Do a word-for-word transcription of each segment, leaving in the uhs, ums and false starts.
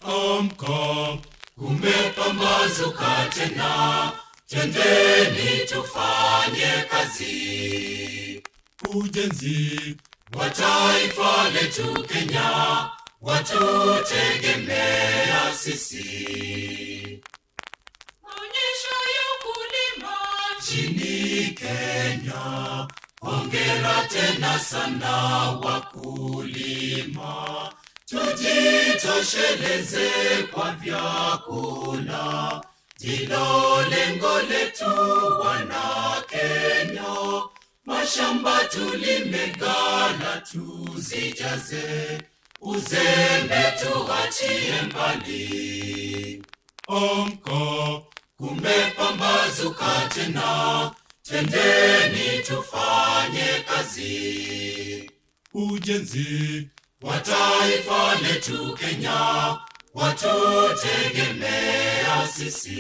Amka kumepambazuka tena, twendeni tufanye kazi. Ujenzi wa taifa letu Kenya watutegemea sisi. Maonyesho ya ukulima nchini Kenya, hongera tena sana wakulima. Tujitosheleze kwa vyakula, ndilo lengo letu wana Kenya. Mashamba tulime, ghala tuzijaze, uzembe tuachie mbali. Amka kumepambazuka tena, twendeni tufanye kazi. Ujenzi wa taifa letu Kenya watutegemea sisi.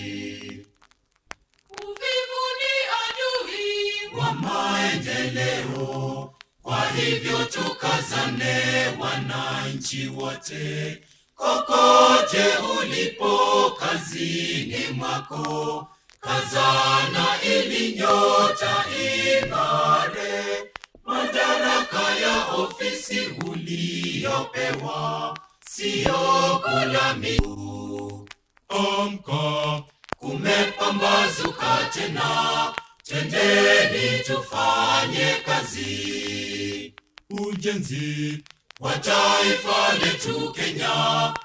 Uvivu ni adui wa maendeleo, kwa hivyo tukazane wananchi wote. Kokote ulipo kazini mwako, kazana ili nyota ing'are. Madaraka ya ofisi uliyopewa sio kulaumiwa. Amka kumepambazuka tena, twendeni tufanye kazi. Ujenzi wa taifa letu Kenya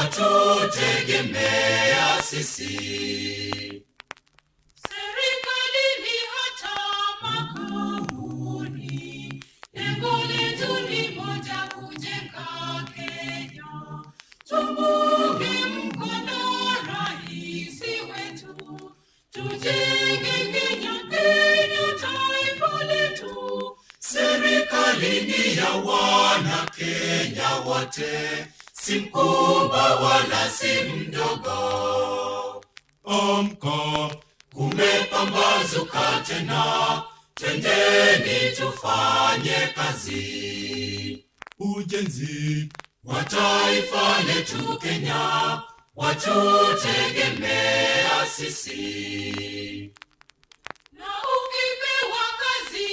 watutegemea sisi. Serikalini hata makampuni, lengo letu ni moja, kujenga Kenya. Tumunge mkono rais wetu, tujenge Kenya, Kenya taifa letu. Serikalini ya wana Kenya wote, si mkubwa wala si mdogo. Amka kumepambazuka tena, twendeni tufanye kazi. Ujenzi wa taifa letu Kenya watutegemea sisi. Na ukipewa kazi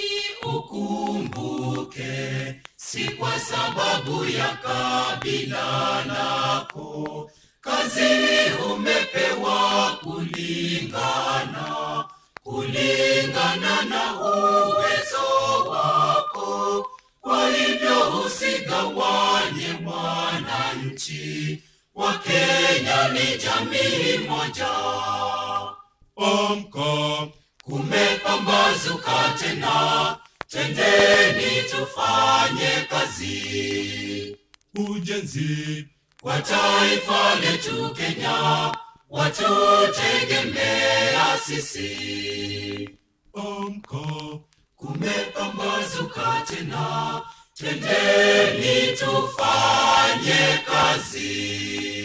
ukumbuke, si kwa sababu ya kabila lako. Kazi umepewa kulingana, kulingana na uwezo wako. Kwa hivyo usigawanye mwananchi, wa Kenya ni jamii moja. Amka kumepambazuka tena, twendeni tufanye kazi. Ujenzi wa taifa letu Kenya watutegemea sisi. Amka kumepambazuka tena, twendeni tufanye kazi.